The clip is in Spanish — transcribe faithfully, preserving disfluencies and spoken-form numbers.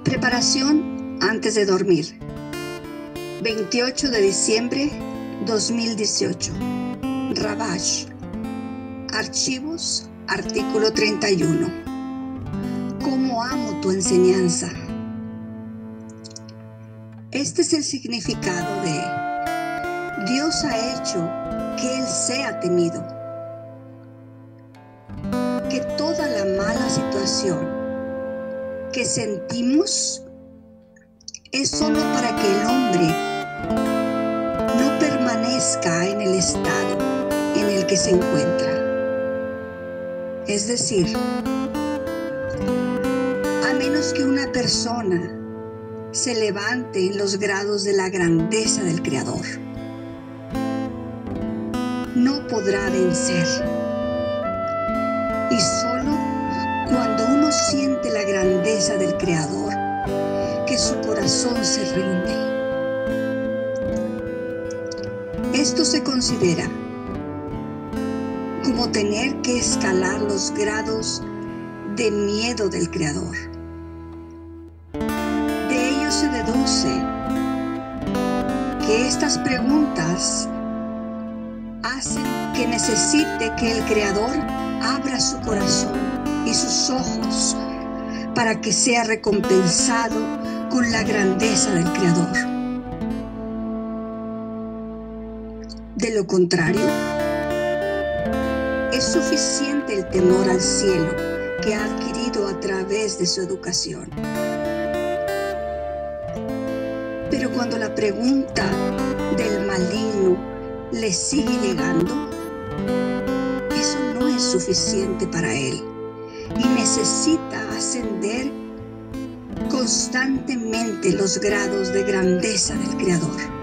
Preparación antes de dormir. veintiocho de diciembre dos mil dieciocho. Rabash. Archivos, artículo treinta y uno. ¿Cómo amo tu enseñanza? Este es el significado de Dios ha hecho que Él sea temido. Que toda la mala situación que sentimos es solo para que el hombre no permanezca en el estado en el que se encuentra. Es decir, a menos que una persona se levante en los grados de la grandeza del Creador, no podrá vencer. Y solo cuando uno siente la grandeza del Creador, que su corazón se rinde. Esto se considera como tener que escalar los grados de miedo del Creador. De ello se deduce que estas preguntas hacen que necesite que el Creador abra su corazón y sus ojos para que sea recompensado con la grandeza del Creador. De lo contrario, es suficiente el temor al cielo que ha adquirido a través de su educación. Pero cuando la pregunta del maligno le sigue llegando, eso no es suficiente para él y necesita ascender constantemente los grados de grandeza del Creador.